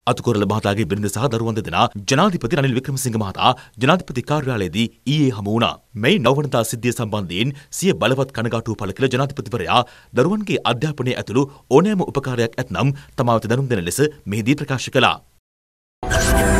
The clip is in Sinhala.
අතුකොරළ මහතාගේ බිරිඳ සහ දරුවන් දෙදෙනා ජනාධිපති රනිල් වික්‍රමසිංහ මහතා ජනාධිපති කාර්යාලයේදී ඊයේ හමු වුණා. මේ 9 වනදා සිද්ධිය සම්බන්ධයෙන් සිය බලවත් කනගාටුව පළ කළ ජනාධිපතිවරයා දරුවන්ගේ අධ්‍යාපනය ඇතුළු ඕනෑම උපකාරයක් ඇතනම් තමාට දැනුම් දෙන ලෙස මෙහිදී ප්‍රකාශ කළා.